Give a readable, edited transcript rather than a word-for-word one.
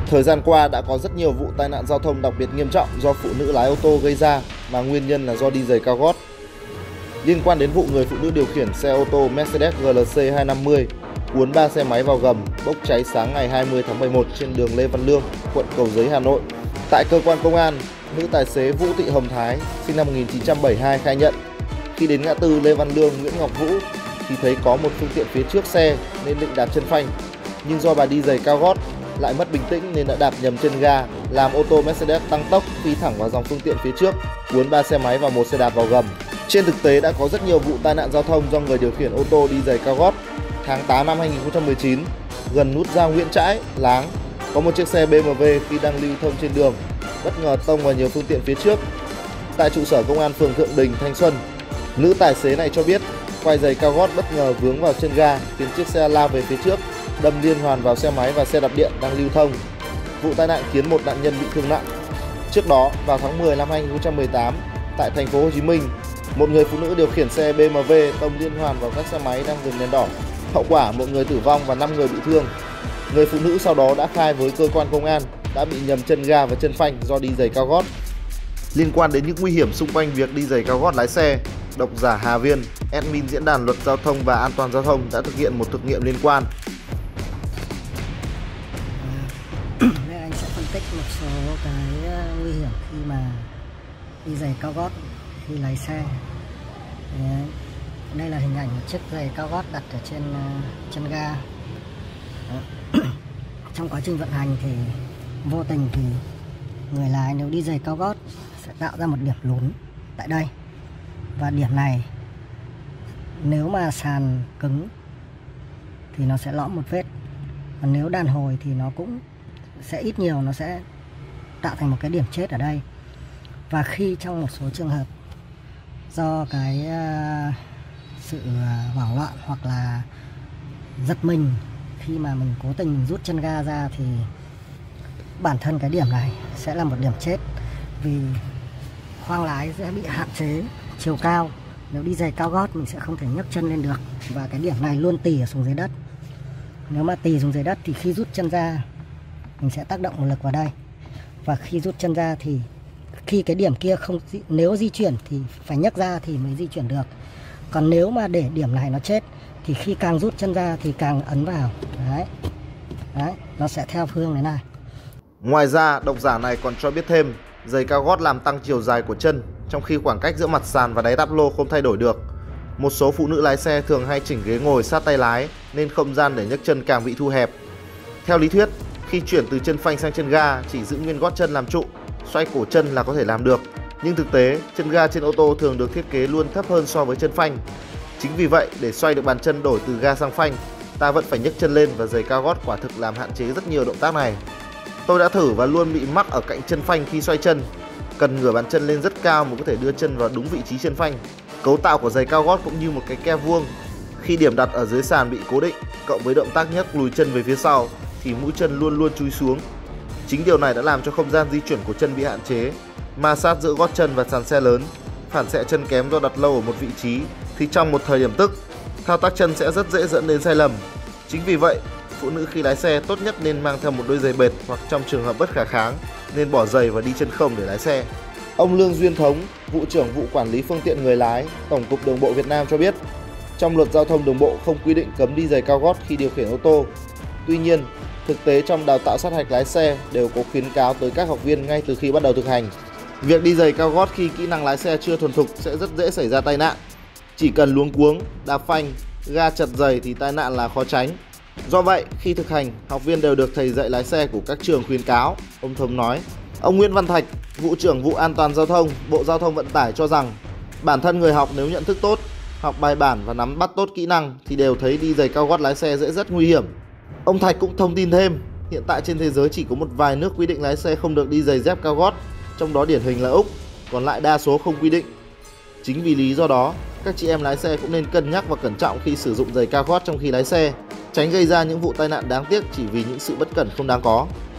Thời gian qua đã có rất nhiều vụ tai nạn giao thông đặc biệt nghiêm trọng do phụ nữ lái ô tô gây ra mà nguyên nhân là do đi giày cao gót. Liên quan đến vụ người phụ nữ điều khiển xe ô tô Mercedes GLC 250 cuốn 3 xe máy vào gầm bốc cháy sáng ngày 20 tháng 11 trên đường Lê Văn Lương, quận Cầu Giấy, Hà Nội. Tại cơ quan công an, nữ tài xế Vũ Thị Hồng Thái, sinh năm 1972 khai nhận khi đến ngã tư Lê Văn Lương, Nguyễn Ngọc Vũ thì thấy có một phương tiện phía trước xe nên định đạp chân phanh, nhưng do bà đi giày cao gót lại mất bình tĩnh nên đã đạp nhầm chân ga, làm ô tô Mercedes tăng tốc phi thẳng vào dòng phương tiện phía trước, cuốn 3 xe máy và 1 xe đạp vào gầm. Trên thực tế đã có rất nhiều vụ tai nạn giao thông do người điều khiển ô tô đi giày cao gót. Tháng 8 năm 2019, gần nút giao Nguyễn Trãi, Láng, có một chiếc xe BMW khi đang lưu thông trên đường bất ngờ tông vào nhiều phương tiện phía trước. Tại trụ sở công an phường Thượng Đình, Thanh Xuân, nữ tài xế này cho biết quai giày cao gót bất ngờ vướng vào chân ga khiến chiếc xe lao về phía trước, đâm liên hoàn vào xe máy và xe đạp điện đang lưu thông. Vụ tai nạn khiến một nạn nhân bị thương nặng. Trước đó, vào tháng 10 năm 2018, tại thành phố Hồ Chí Minh, một người phụ nữ điều khiển xe BMW tông liên hoàn vào các xe máy đang dừng đèn đỏ. Hậu quả, một người tử vong và 5 người bị thương. Người phụ nữ sau đó đã khai với cơ quan công an đã bị nhầm chân ga và chân phanh do đi giày cao gót. Liên quan đến những nguy hiểm xung quanh việc đi giày cao gót lái xe, độc giả Hà Viên, admin diễn đàn luật giao thông và an toàn giao thông đã thực hiện một thực nghiệm liên quan. Đây anh sẽ phân tích một số cái nguy hiểm khi mà đi giày cao gót khi lái xe. Đây là hình ảnh một chiếc giày cao gót đặt ở trên chân ga. Trong quá trình vận hành thì vô tình thì người lái nếu đi giày cao gót sẽ tạo ra một điểm lún tại đây, và điểm này nếu mà sàn cứng thì nó sẽ lõm một vết, còn nếu đàn hồi thì nó cũng sẽ ít nhiều nó sẽ tạo thành một cái điểm chết ở đây. Và khi trong một số trường hợp do cái sự hoảng loạn hoặc là giật mình khi mà mình cố tình mình rút chân ga ra thì bản thân cái điểm này sẽ là một điểm chết, vì khoang lái sẽ bị hạn chế chiều cao. Nếu đi giày cao gót mình sẽ không thể nhấc chân lên được, và cái điểm này luôn tì ở xuống dưới đất. Nếu mà tì xuống dưới đất thì khi rút chân ra mình sẽ tác động một lực vào đây, và khi rút chân ra thì khi cái điểm kia không, nếu di chuyển thì phải nhấc ra thì mới di chuyển được. Còn nếu mà để điểm này nó chết thì khi càng rút chân ra thì càng ấn vào. Đấy, nó sẽ theo phương thế này. Ngoài ra, độc giả này còn cho biết thêm, giày cao gót làm tăng chiều dài của chân, trong khi khoảng cách giữa mặt sàn và đáy táp lô không thay đổi được. Một số phụ nữ lái xe thường hay chỉnh ghế ngồi sát tay lái nên không gian để nhấc chân càng bị thu hẹp. Theo lý thuyết, khi chuyển từ chân phanh sang chân ga chỉ giữ nguyên gót chân làm trụ, xoay cổ chân là có thể làm được. Nhưng thực tế, chân ga trên ô tô thường được thiết kế luôn thấp hơn so với chân phanh. Chính vì vậy, để xoay được bàn chân đổi từ ga sang phanh, ta vẫn phải nhấc chân lên, và giày cao gót quả thực làm hạn chế rất nhiều động tác này. Tôi đã thử và luôn bị mắc ở cạnh chân phanh khi xoay chân. Cần ngửa bàn chân lên rất cao mới có thể đưa chân vào đúng vị trí chân phanh. Cấu tạo của giày cao gót cũng như một cái ke vuông. Khi điểm đặt ở dưới sàn bị cố định, cộng với động tác nhấc lùi chân về phía sau, thì mũi chân luôn luôn chúi xuống. Chính điều này đã làm cho không gian di chuyển của chân bị hạn chế. Ma sát giữa gót chân và sàn xe lớn, phản xạ chân kém do đặt lâu ở một vị trí, thì trong một thời điểm tức, thao tác chân sẽ rất dễ dẫn đến sai lầm. Chính vì vậy, phụ nữ khi lái xe tốt nhất nên mang theo một đôi giày bệt, hoặc trong trường hợp bất khả kháng nên bỏ giày và đi chân không để lái xe. Ông Lương Duyên Thống, vụ trưởng vụ quản lý phương tiện người lái, Tổng cục Đường bộ Việt Nam cho biết, trong luật giao thông đường bộ không quy định cấm đi giày cao gót khi điều khiển ô tô. Tuy nhiên, thực tế trong đào tạo sát hạch lái xe đều có khuyến cáo tới các học viên ngay từ khi bắt đầu thực hành. Việc đi giày cao gót khi kỹ năng lái xe chưa thuần thục sẽ rất dễ xảy ra tai nạn. Chỉ cần luống cuống, đạp phanh, ga chật giày thì tai nạn là khó tránh. Do vậy, khi thực hành, học viên đều được thầy dạy lái xe của các trường khuyến cáo, ông Thống nói. Ông Nguyễn Văn Thạch, vụ trưởng vụ an toàn giao thông, Bộ Giao thông Vận tải cho rằng bản thân người học nếu nhận thức tốt, học bài bản và nắm bắt tốt kỹ năng thì đều thấy đi giày cao gót lái xe sẽ rất nguy hiểm. Ông Thạch cũng thông tin thêm, hiện tại trên thế giới chỉ có một vài nước quy định lái xe không được đi giày dép cao gót, trong đó điển hình là Úc, còn lại đa số không quy định. Chính vì lý do đó, các chị em lái xe cũng nên cân nhắc và cẩn trọng khi sử dụng giày cao gót trong khi lái xe, tránh gây ra những vụ tai nạn đáng tiếc chỉ vì những sự bất cẩn không đáng có.